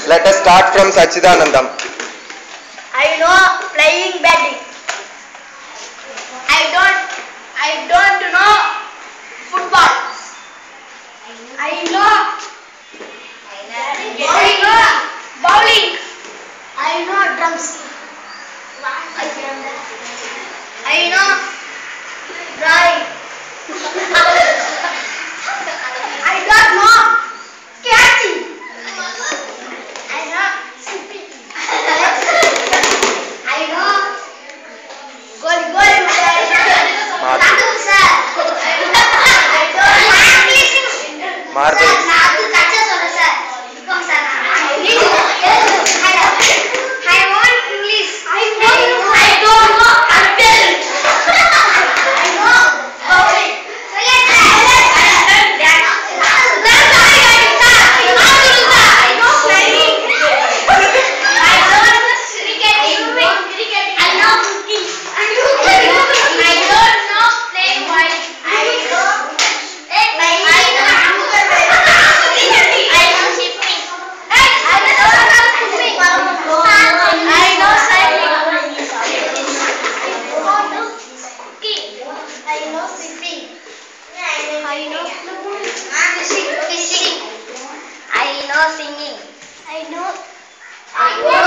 Let us start from Sachidanandam. I know flying batting. I don't know football. I know bowling. I know drums. I know drawing. I don't know catching. I know skipping. I know goal. Nadu sir. I don't know English. Marble. Nadu kacha solla sir. Come sir. I want English. I don't know until. I know bowling. I know flying. I know cricketing. I know cooking. I don't know playing white. I know shipping. I know cycling. I know sleeping. I know fishing. I know singing. I know